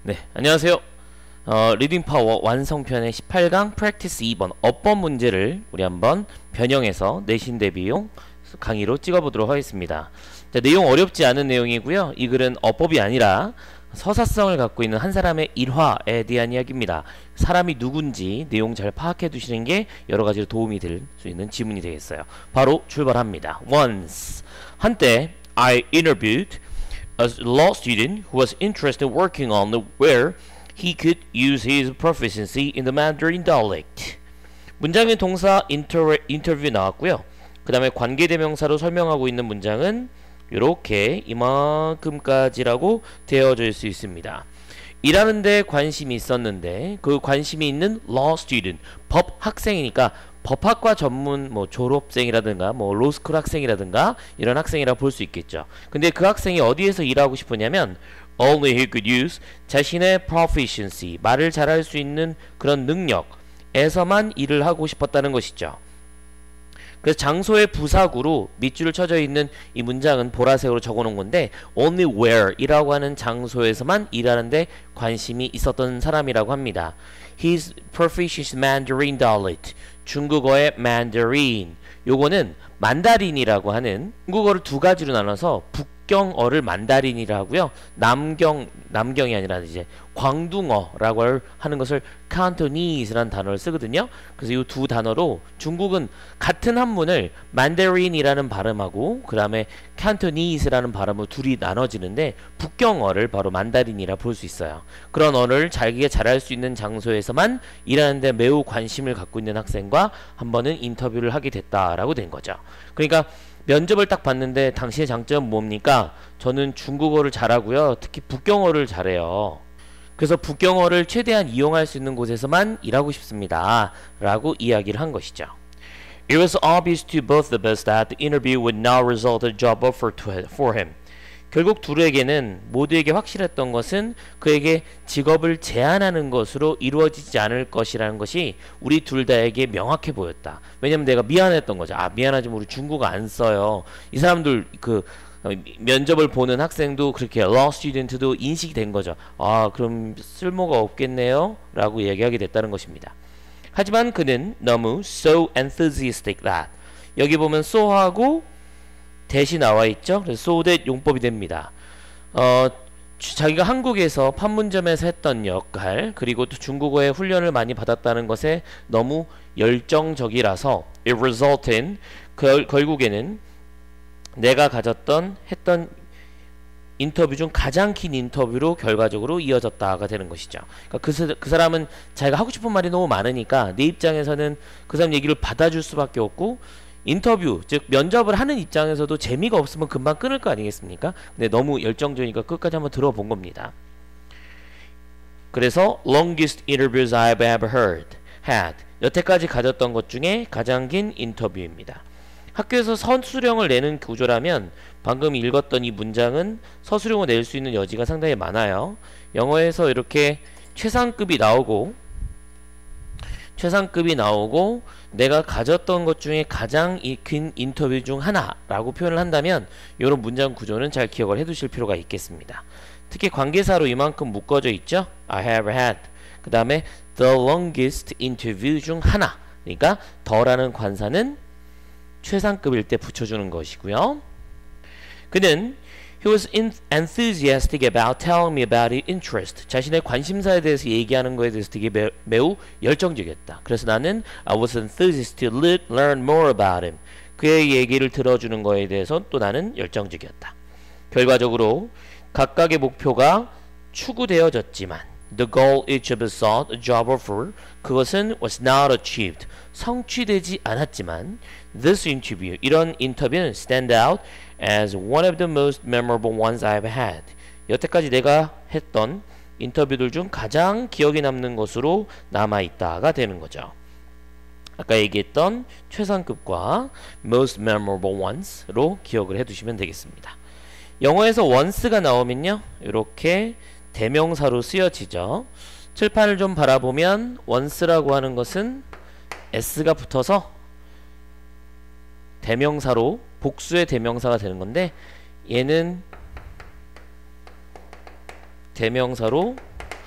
네, 안녕하세요. 리딩 파워 완성편의 18강 프랙티스 2번 어법 문제를 우리 한번 변형해서 내신 대비용 강의로 찍어보도록 하겠습니다. 자, 내용 어렵지 않은 내용이고요. 이 글은 어법이 아니라 서사성을 갖고 있는 한 사람의 일화에 대한 이야기입니다. 사람이 누군지 내용 잘 파악해 두시는 게 여러 가지로 도움이 될 수 있는 지문이 되겠어요. 바로 출발합니다. Once, 한때 I interviewed a law student who was interested in working on where he could use his proficiency in the Mandarin dialect. 문장의 동사 인터뷰 나왔고요. 그 다음에 관계대명사로 설명하고 있는 문장은 이렇게 이만큼까지라고 되어져 있을 수 있습니다. 일하는데 관심이 있었는데 그 관심이 있는 law student, 법 학생이니까 법학과 전문 졸업생이라든가 로스쿨 학생이라든가 이런 학생이라 볼 수 있겠죠. 근데 그 학생이 어디에서 일하고 싶었냐면 only he could use 자신의 proficiency, 말을 잘할 수 있는 그런 능력에서만 일을 하고 싶었다는 것이죠. 그래서 장소의 부사구로 밑줄을 쳐져 있는 이 문장은 보라색으로 적어놓은 건데 only where 이라고 하는 장소에서만 일하는데 관심이 있었던 사람이라고 합니다. His proficient Mandarin dialect, 중국어의 Mandarin, 요거는 만다린이라고 하는 중국어를 두 가지로 나눠서 북경어를 만다린이라 하고요. 남경이 아니라 이제 광둥어라고 하는 것을 Cantonese라는 단어를 쓰거든요. 그래서 이 두 단어로 중국은 같은 한문을 만다린이라는 발음하고 그 다음에 Cantonese라는 발음으로 둘이 나눠지는데 북경어를 바로 만다린이라 볼 수 있어요. 그런 언어를 자기가 잘할 수 있는 장소에서만 일하는데 매우 관심을 갖고 있는 학생과 한 번은 인터뷰를 하게 됐다라고 된 거죠. 그러니까 면접을 딱 봤는데 당신의 장점은 뭡니까? 저는 중국어를 잘하고요. 특히 북경어를 잘해요. 그래서 북경어를 최대한 이용할 수 있는 곳에서만 일하고 싶습니다. 라고 이야기를 한 것이죠. It was obvious to both of us that the interview would not result in a job offer for him. 결국 둘에게는 모두에게 확실했던 것은 그에게 직업을 제안하는 것으로 이루어지지 않을 것이라는 것이 우리 둘 다에게 명확해 보였다. 왜냐면 내가 미안했던 거죠. 미안하지만 우리 중국어 안 써요. 이 사람들 면접을 보는 학생도 그렇게 law student도 인식이 된 거죠. 그럼 쓸모가 없겠네요 라고 얘기하게 됐다는 것입니다. 하지만 그는 너무 so enthusiastic that, 여기 보면 so하고 대시 나와 있죠. 그래서 so that 용법이 됩니다. 자기가 한국에서 판문점에서 했던 역할, 그리고 또 중국어의 훈련을 많이 받았다는 것에 너무 열정적이라서 it result in, 결국에는 내가 했던 인터뷰 중 가장 긴 인터뷰로 결과적으로 이어졌다가 되는 것이죠. 그러니까 그 사람은 자기가 하고 싶은 말이 너무 많으니까 내 입장에서는 그 사람 얘기를 받아줄 수밖에 없고, 인터뷰, 즉 면접을 하는 입장에서도 재미가 없으면 금방 끊을 거 아니겠습니까? 근데 너무 열정적이니까 끝까지 한번 들어본 겁니다. 그래서 longest interviews I've ever had, 여태까지 가졌던 것 중에 가장 긴 인터뷰입니다. 학교에서 서술형을 내는 구조라면 방금 읽었던 이 문장은 서술형을 낼 수 있는 여지가 상당히 많아요. 영어에서 이렇게 최상급이 나오고 내가 가졌던 것 중에 가장 긴 인터뷰 중 하나라고 표현을 한다면 이런 문장 구조는 잘 기억을 해두실 필요가 있겠습니다. 특히 관계사로 이만큼 묶어져 있죠. I have had, 그 다음에 the longest interview 중 하나, 그러니까 더라는 관사는 최상급일 때 붙여주는 것이고요. 그는 He was enthusiastic about telling me about his interest. 자신의 관심사에 대해서 얘기하는 것에 대해서 되게 매우 열정적이었다. 그래서 나는 I was enthusiastic to learn more about him. 그의 얘기를 들어주는 것에 대해서 또 나는 열정적이었다. 결과적으로 각각의 목표가 추구되어졌지만 the goal each of us sought a job offer, 그것은 was not achieved, 성취되지 않았지만 this interview, 이런 인터뷰는 stand out as one of the most memorable ones I've had. 여태까지 내가 했던 인터뷰들 중 가장 기억에 남는 것으로 남아있다가 되는 거죠. 아까 얘기했던 최상급과 most memorable ones로 기억을 해두시면 되겠습니다. 영어에서 once가 나오면요, 이렇게 대명사로 쓰여지죠. 칠판을 좀 바라보면 once라고 하는 것은 s가 붙어서 대명사로 복수의 대명사가 되는 건데, 얘는 대명사로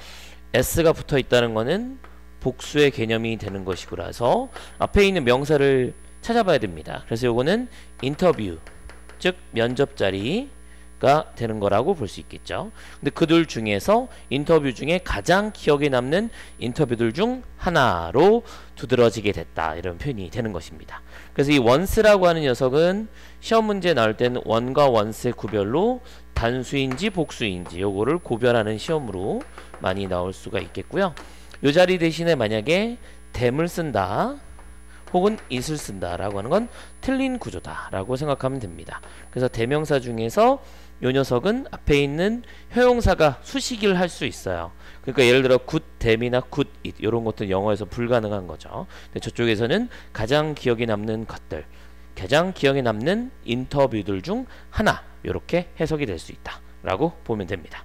s가 붙어 있다는 거는 복수의 개념이 되는 것이고라서 앞에 있는 명사를 찾아봐야 됩니다. 그래서 요거는 인터뷰, 즉 면접 자리가 되는 거라고 볼 수 있겠죠. 근데 그들 중에서 인터뷰 중에 가장 기억에 남는 인터뷰들 중 하나로 두드러지게 됐다, 이런 표현이 되는 것입니다. 그래서 이 once라고 하는 녀석은 시험 문제 나올 때는 one과 once의 구별로 단수인지 복수인지 요거를 구별하는 시험으로 많이 나올 수가 있겠고요. 요 자리 대신에 만약에 tham을 쓴다 혹은 it을 쓴다 라고 하는 건 틀린 구조다 라고 생각하면 됩니다. 그래서 대명사 중에서 요 녀석은 앞에 있는 형용사가 수식을 할 수 있어요. 그러니까 예를 들어 good tham이나 good it 이런 것들은 영어에서 불가능한 거죠. 근데 저쪽에서는 가장 기억에 남는 것들, 가장 기억에 남는 인터뷰들 중 하나, 이렇게 해석이 될 수 있다 라고 보면 됩니다.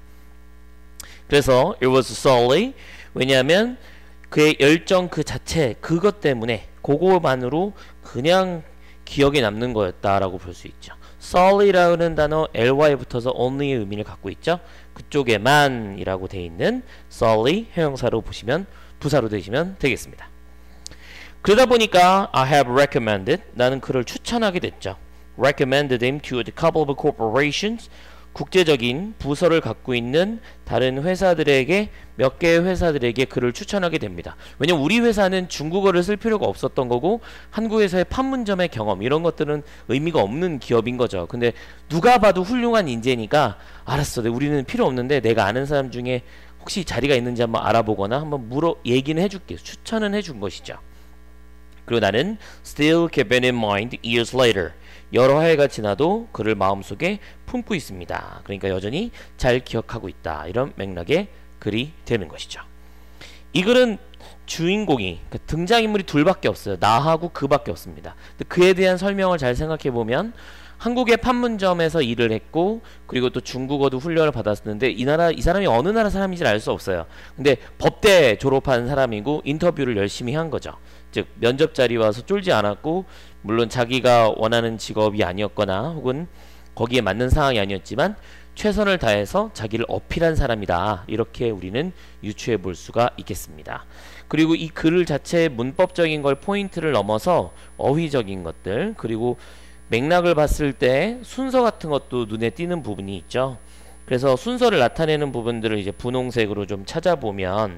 그래서 it was solely, 왜냐하면 그의 열정 그 자체, 그것 때문에 그거만으로 그냥 기억에 남는 거였다라고 볼 수 있죠. solely라는 단어 ly에 붙어서 only의 의미를 갖고 있죠. 그쪽에만 이라고 돼 있는 solely 형용사로 보시면, 부사로 되시면 되겠습니다. 그러다 보니까 I have recommended, 나는 그를 추천하게 됐죠. recommended him to a couple of corporations, 국제적인 부서를 갖고 있는 다른 회사들에게, 몇 개의 회사들에게 그를 추천하게 됩니다. 왜냐면 우리 회사는 중국어를 쓸 필요가 없었던 거고 한국에서의 판문점의 경험 이런 것들은 의미가 없는 기업인 거죠. 근데 누가 봐도 훌륭한 인재니까 알았어, 우리는 필요 없는데 내가 아는 사람 중에 혹시 자리가 있는지 한번 알아보거나 한번 얘기는 해줄게, 추천은 해준 것이죠. 그리고 나는 still keep it in mind years later, 여러 해가 지나도 그를 마음속에 품고 있습니다. 그러니까 여전히 잘 기억하고 있다, 이런 맥락의 글이 되는 것이죠. 이 글은 주인공이, 그러니까 등장인물이 둘밖에 없어요. 나하고 그밖에 없습니다. 근데 그에 대한 설명을 잘 생각해보면 한국의 판문점에서 일을 했고 그리고 또 중국어도 훈련을 받았었는데 이 사람이 어느 나라 사람인지 알 수 없어요. 근데 법대 졸업한 사람이고 인터뷰를 열심히 한 거죠. 즉 면접 자리 와서 쫄지 않았고, 물론 자기가 원하는 직업이 아니었거나 혹은 거기에 맞는 상황이 아니었지만 최선을 다해서 자기를 어필한 사람이다, 이렇게 우리는 유추해 볼 수가 있겠습니다. 그리고 이 글 자체의 문법적인 걸 포인트를 넘어서 어휘적인 것들, 그리고 맥락을 봤을 때 순서 같은 것도 눈에 띄는 부분이 있죠. 그래서 순서를 나타내는 부분들을 이제 분홍색으로 좀 찾아보면,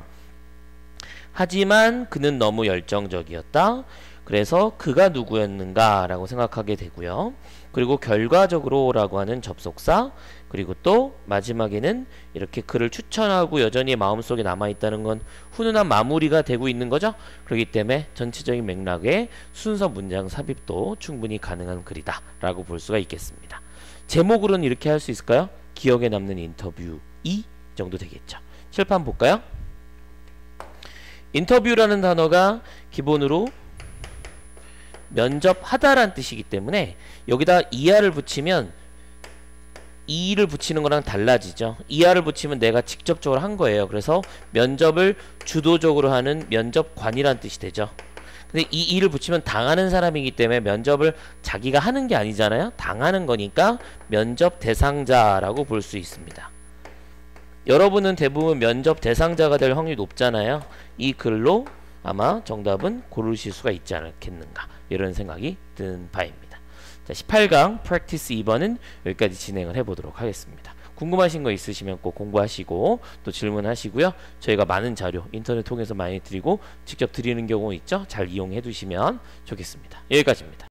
하지만 그는 너무 열정적이었다, 그래서 그가 누구였는가 라고 생각하게 되고요. 그리고 결과적으로 라고 하는 접속사, 그리고 또 마지막에는 이렇게 그를 추천하고 여전히 마음속에 남아있다는 건 훈훈한 마무리가 되고 있는 거죠. 그렇기 때문에 전체적인 맥락의 순서 문장 삽입도 충분히 가능한 글이다 라고 볼 수가 있겠습니다. 제목으로는 이렇게 할 수 있을까요? 기억에 남는 인터뷰 2 정도 되겠죠. 칠판 볼까요? 인터뷰라는 단어가 기본으로 면접하다란 뜻이기 때문에 여기다 ER을 붙이면 E를 붙이는 거랑 달라지죠. ER을 붙이면 내가 직접적으로 한 거예요. 그래서 면접을 주도적으로 하는 면접관이란 뜻이 되죠. 근데 이 E를 붙이면 당하는 사람이기 때문에 면접을 자기가 하는 게 아니잖아요. 당하는 거니까 면접 대상자라고 볼 수 있습니다. 여러분은 대부분 면접 대상자가 될 확률이 높잖아요. 이 글로 아마 정답은 고르실 수가 있지 않겠는가, 이런 생각이 드는 바입니다. 자, 18강 프랙티스 2번은 여기까지 진행을 해보도록 하겠습니다. 궁금하신 거 있으시면 꼭 공부하시고 또 질문하시고요. 저희가 많은 자료 인터넷 통해서 많이 드리고 직접 드리는 경우 있죠. 잘 이용해 두시면 좋겠습니다. 여기까지입니다.